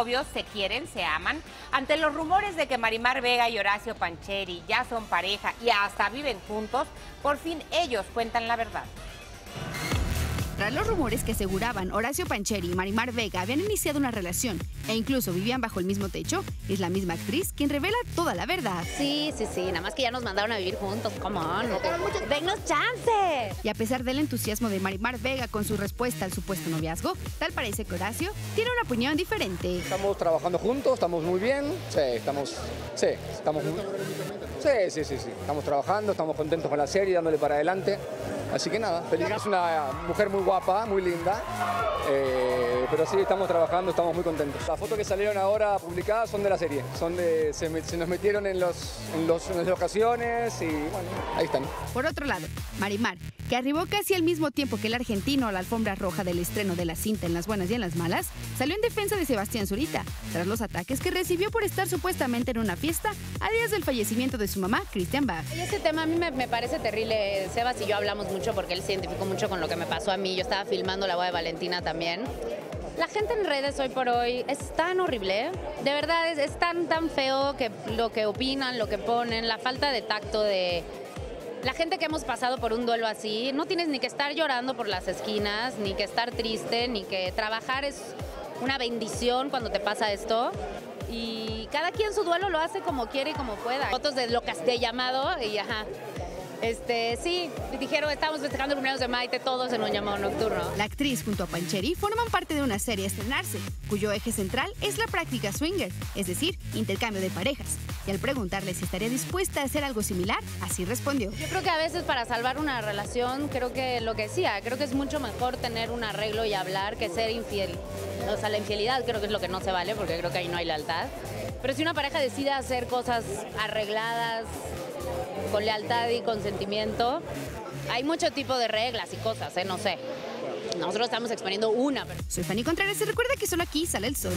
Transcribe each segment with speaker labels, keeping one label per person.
Speaker 1: novios, se quieren, se aman. Ante los rumores de que Marimar Vega y Horacio Pancheri ya son pareja y hasta viven juntos, por fin ellos cuentan la verdad.
Speaker 2: Tras los rumores que aseguraban Horacio Pancheri y Marimar Vega habían iniciado una relación e incluso vivían bajo el mismo techo, es la misma actriz quien revela toda la verdad.
Speaker 3: Sí, nada más que ya nos mandaron a vivir juntos, come on. ¡Denos chance!
Speaker 2: Y a pesar del entusiasmo de Marimar Vega con su respuesta al supuesto noviazgo, tal parece que Horacio tiene una opinión diferente.
Speaker 4: Estamos trabajando juntos, estamos muy bien, estamos estamos trabajando, estamos contentos con la serie, dándole para adelante. Así que nada, feliz. Es una mujer muy guapa, muy linda, pero sí, estamos trabajando, estamos muy contentos. Las fotos que salieron ahora publicadas son de la serie, se nos metieron en las locaciones y bueno, ahí están.
Speaker 2: Por otro lado, Marimar, que arribó casi al mismo tiempo que el argentino a la alfombra roja del estreno de la cinta En las buenas y en las malas, salió en defensa de Sebastián Zurita, tras los ataques que recibió por estar supuestamente en una fiesta a días del fallecimiento de su mamá, Christian Bach.
Speaker 3: Y ese tema a mí me parece terrible. Sebas y yo hablamos mucho porque él se identificó mucho con lo que me pasó a mí. Yo estaba filmando la boda de Valentina también. La gente en redes hoy por hoy es tan horrible, ¿eh? De verdad es tan feo que lo que opinan, lo que ponen, la falta de tacto de la gente que hemos pasado por un duelo así. No tienes ni que estar llorando por las esquinas, ni que estar triste, ni que trabajar es una bendición cuando te pasa esto. Y cada quien su duelo lo hace como quiere y como pueda. Fotos de lo de llamado y ajá. Sí, dijeron, estamos festejando el cumpleaños de Maite todos en un llamado nocturno.
Speaker 2: La actriz junto a Pancheri forman parte de una serie a estrenarse, cuyo eje central es la práctica swinger, es decir, intercambio de parejas. Y al preguntarle si estaría dispuesta a hacer algo similar, así respondió.
Speaker 3: Yo creo que a veces para salvar una relación, creo que lo que decía, creo que es mucho mejor tener un arreglo y hablar que ser infiel. O sea, la infidelidad creo que es lo que no se vale, porque creo que ahí no hay lealtad. Pero si una pareja decide hacer cosas arregladas, con lealtad y consentimiento, hay mucho tipo de reglas y cosas, no sé. Nosotros estamos exponiendo una. Pero...
Speaker 2: Soy Fanny Contreras y recuerda que solo aquí sale el sol.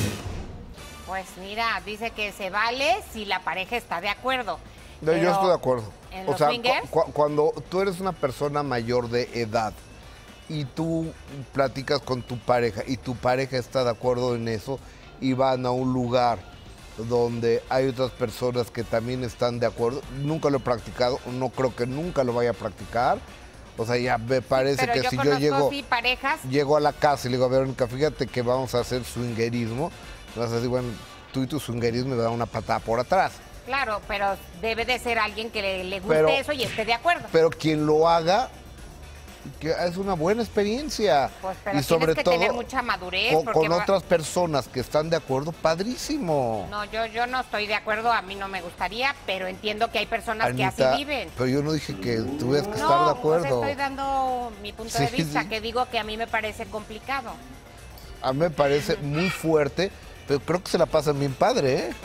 Speaker 1: Pues mira, dice que se vale si la pareja está de acuerdo.
Speaker 5: Yo estoy de acuerdo.
Speaker 1: O sea,
Speaker 5: cuando tú eres una persona mayor de edad y tú platicas con tu pareja y tu pareja está de acuerdo en eso y van a un lugar donde hay otras personas que también están de acuerdo. Nunca lo he practicado, no creo que nunca lo vaya a practicar. O sea, ya me parece que si yo llego a la casa y le digo, a Verónica, fíjate que vamos a hacer swingerismo, vas a decir, bueno, tú y tu swingerismo me dan una patada por atrás.
Speaker 1: Claro, pero debe de ser alguien que le guste eso y esté de acuerdo.
Speaker 5: Pero quien lo haga, que es una buena experiencia.
Speaker 1: Pues, pero
Speaker 5: y sobre
Speaker 1: que
Speaker 5: todo
Speaker 1: tener mucha madurez.
Speaker 5: Con otras personas que están de acuerdo, padrísimo.
Speaker 1: No, yo no estoy de acuerdo, a mí no me gustaría, pero entiendo que hay personas
Speaker 5: Anita,
Speaker 1: que así viven.
Speaker 5: Pero yo no dije que tuvieras que estar de acuerdo.
Speaker 1: No, estoy dando mi punto de vista, que digo que a mí me parece complicado.
Speaker 5: A mí me parece muy fuerte, pero creo que se la pasan bien padre, ¿eh?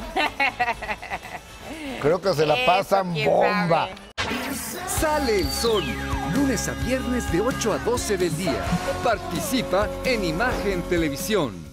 Speaker 5: Creo que se la pasan bomba.
Speaker 6: Sale el sol, lunes a viernes de 8 a 12 del día. Participa en Imagen Televisión.